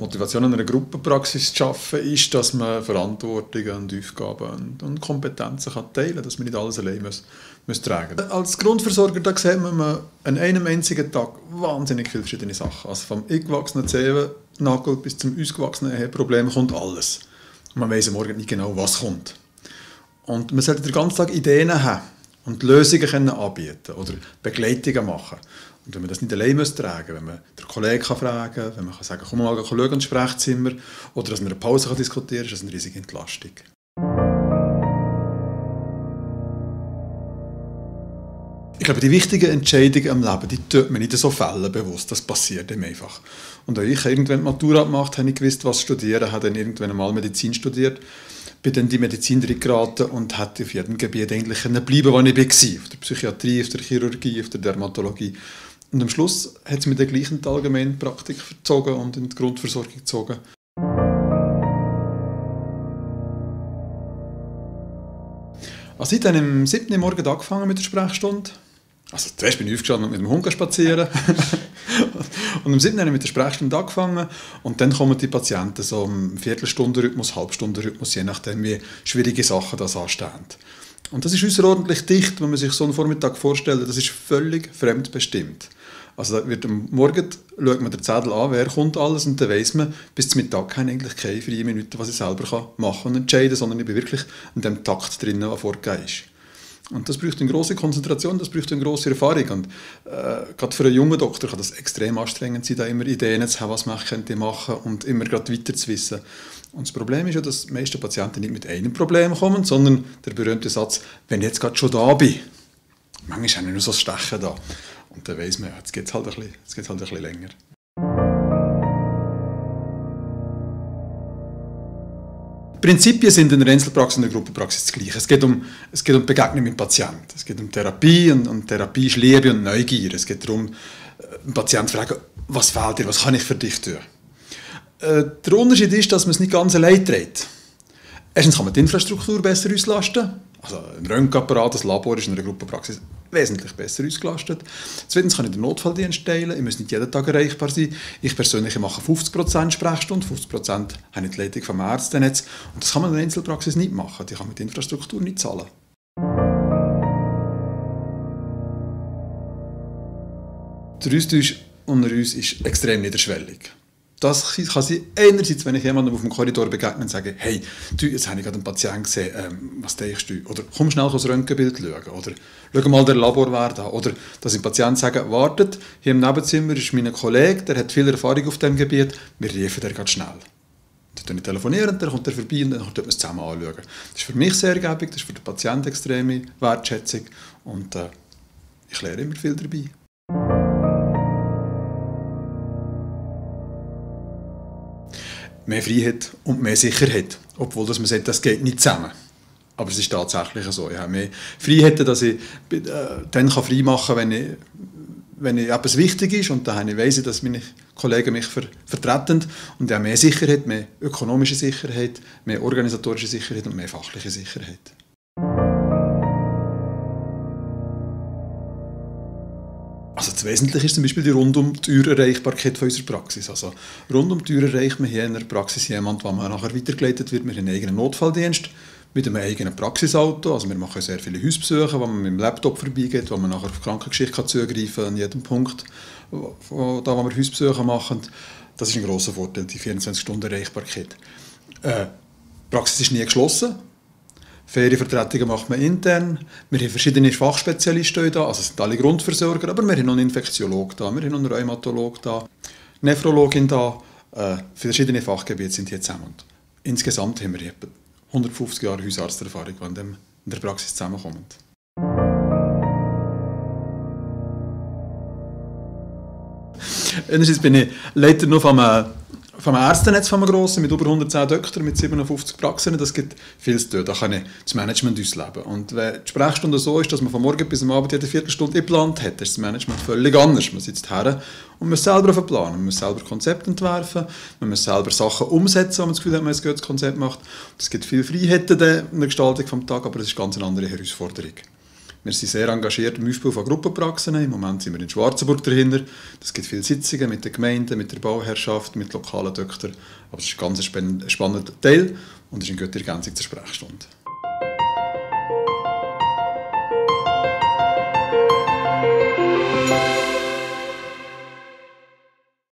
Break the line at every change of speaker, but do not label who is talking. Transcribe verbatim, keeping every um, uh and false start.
Motivation an einer Gruppenpraxis zu arbeiten ist, dass man Verantwortungen und Aufgaben und Kompetenzen kann teilen kann, dass man nicht alles allein muss, muss tragen muss. Als Grundversorger da sieht man an einem einzigen Tag wahnsinnig viele verschiedene Sachen. Also vom eingewachsenen Zehennagel bis zum ausgewachsenen Problem kommt alles. Und man weiss am Morgen nicht genau, was kommt. Und man sollte den ganzen Tag Ideen haben und Lösungen können anbieten oder Begleitungen machen. Und wenn man das nicht allein muss tragen, wenn man den Kollegen kann fragen, wenn man kann sagen, komm mal schauen ins Sprechzimmer oder dass man eine Pause kann diskutieren kann, ist das eine riesige Entlastung. Ich glaube, die wichtigen Entscheidungen im Leben, die tut man nicht so fällen bewusst, das passiert ihm einfach. Und als ich irgendwann die Matura gemacht habe, habe ich gewusst, was studieren, habe dann irgendwann einmal Medizin studiert, bin dann in die Medizin geraten und hätte auf jedem Gebiet eigentlich bleiben, wo ich war. Auf der Psychiatrie, auf der Chirurgie, auf der Dermatologie. Und am Schluss hat es mir dann gleich in die Allgemeinpraktik verzogen und in die Grundversorgung gezogen. Also ich habe dann am siebten Uhr morgens angefangen mit der Sprechstunde. Also zuerst bin ich aufgestanden und mit dem Hund spazieren. Und am siebten Uhr habe ich mit der Sprechstunde angefangen. Und dann kommen die Patienten so im Viertelstundenrhythmus, Halbstundenrhythmus, je nachdem, wie schwierige Sachen das anstehen. Und das ist außerordentlich dicht, wenn man sich so einen Vormittag vorstellt. Das ist völlig fremdbestimmt. Also da wird am Morgen schaut man den Zettel an, wer kommt alles, und dann weiss man, bis zum Mittag habe ich eigentlich keine freie Minute, was ich selber machen und entscheiden kann, sondern ich bin wirklich in dem Takt drin, der vorgegeben ist. Und das braucht eine grosse Konzentration, das braucht eine grosse Erfahrung. Und äh, gerade für einen jungen Doktor kann das extrem anstrengend sein, da immer Ideen zu haben, was man könnte machen und immer gerade weiter zu wissen. Und das Problem ist ja, dass die meisten Patienten nicht mit einem Problem kommen, sondern der berühmte Satz, wenn ich jetzt gerade schon da bin. Manchmal habe ich nur so ein Stechen da. Und dann weiss man, jetzt geht es halt, halt ein bisschen länger. Die Prinzipien sind in der Einzelpraxis und in der Gruppenpraxis das Gleiche. Es geht um, es geht um Begegnung mit dem Patienten. Es geht um Therapie, und, und Therapie ist Liebe und Neugier. Es geht darum, den Patienten zu fragen, was fehlt dir, was kann ich für dich tun? Äh, der Unterschied ist, dass man es nicht ganz allein trägt. Erstens kann man die Infrastruktur besser auslasten. Also ein Röntgenapparat, das Labor ist in einer Gruppenpraxis wesentlich besser ausgelastet. Zweitens kann ich den Notfalldienst teilen. Ich muss nicht jeden Tag erreichbar sein. Ich persönlich mache fünfzig Prozent Sprechstunde, fünfzig Prozent habe ich die Leitung vom Ärztenetz. Und das kann man in der Einzelpraxis nicht machen. Die kann man mit der Infrastruktur nicht zahlen. Der Austausch unter uns ist extrem niederschwellig. Das kann sein, einerseits, wenn ich jemandem auf dem Korridor begegne und sage, hey, du, jetzt habe ich gerade einen Patienten gesehen, ähm, was denkst du? Oder komm schnell das Röntgenbild schauen. Oder schau mal den Laborwert an. Oder dass ich dem Patienten sage, wartet, hier im Nebenzimmer ist mein Kollege, der hat viel Erfahrung auf diesem Gebiet, wir rufen den ganz schnell. Dann telefonieren, dann kommt er vorbei und dann können wir es zusammen anschauen. Das ist für mich sehr ergiebig, das ist für den Patienten extreme Wertschätzung und äh, ich lerne immer viel dabei. Mehr Freiheit und mehr Sicherheit. Obwohl dass man sagt, das geht nicht zusammen. Aber es ist tatsächlich so. Ich habe mehr Freiheit, dass ich äh, dann kann frei machen kann, wenn, ich, wenn ich etwas wichtig ist. Und dann weiss ich, dass meine Kollegen mich ver vertreten. Und ich habe mehr Sicherheit, mehr ökonomische Sicherheit, mehr organisatorische Sicherheit und mehr fachliche Sicherheit. Also das Wesentliche ist zum Beispiel die Rundum-Tür-Erreichbarkeit von unserer Praxis. Also rund um die Tür erreicht man hier in der Praxis jemanden, der nachher weitergeleitet wird. Wir haben einen eigenen Notfalldienst mit einem eigenen Praxisauto. Also wir machen sehr viele Hausbesuche, wo man mit dem Laptop vorbeigeht, wo man nachher auf die Krankengeschichte zugreifen kann, an jedem Punkt, wo, da wo wir Hausbesuche machen. Das ist ein grosser Vorteil, die vierundzwanzig Stunden Erreichbarkeit. Äh, die Praxis ist nie geschlossen. Ferienvertretungen macht man intern. Wir haben verschiedene Fachspezialisten da, also sind alle Grundversorger, aber wir haben noch einen Infektiologen da, wir haben noch einen Rheumatologen da, Nephrologin da. Äh, verschiedene Fachgebiete sind hier zusammen. Und insgesamt haben wir etwa hundertfünfzig Jahre Hausarzterfahrung, die in, dem, in der Praxis zusammenkommen. Einerseits bin ich Leiter nur von einem Vom Ärztenetz von einem grossen, mit über hundertzehn Doktoren, mit siebenundfünfzig Praxen, das gibt viel zu tun. Da kann ich das Management ausleben. Und wenn die Sprechstunde so ist, dass man von morgen bis am Abend jede Viertelstunde geplant hat, ist das Management völlig anders. Man sitzt her und muss selber verplanen. Man muss selber Konzepte entwerfen, man muss selber Sachen umsetzen, wenn man das Gefühl hat, man ein gutes Konzept macht. Es gibt viel Freiheiten in der Gestaltung des Tages, aber es ist ganz eine andere Herausforderung. Wir sind sehr engagiert im Aufbau von Gruppenpraxen. Im Moment sind wir in Schwarzenburg dahinter. Es gibt viele Sitzungen mit den Gemeinden, mit der Bauherrschaft, mit lokalen Doktoren. Aber es ist ein ganz spannender Teil und ist eine gute Ergänzung zur Sprechstunde.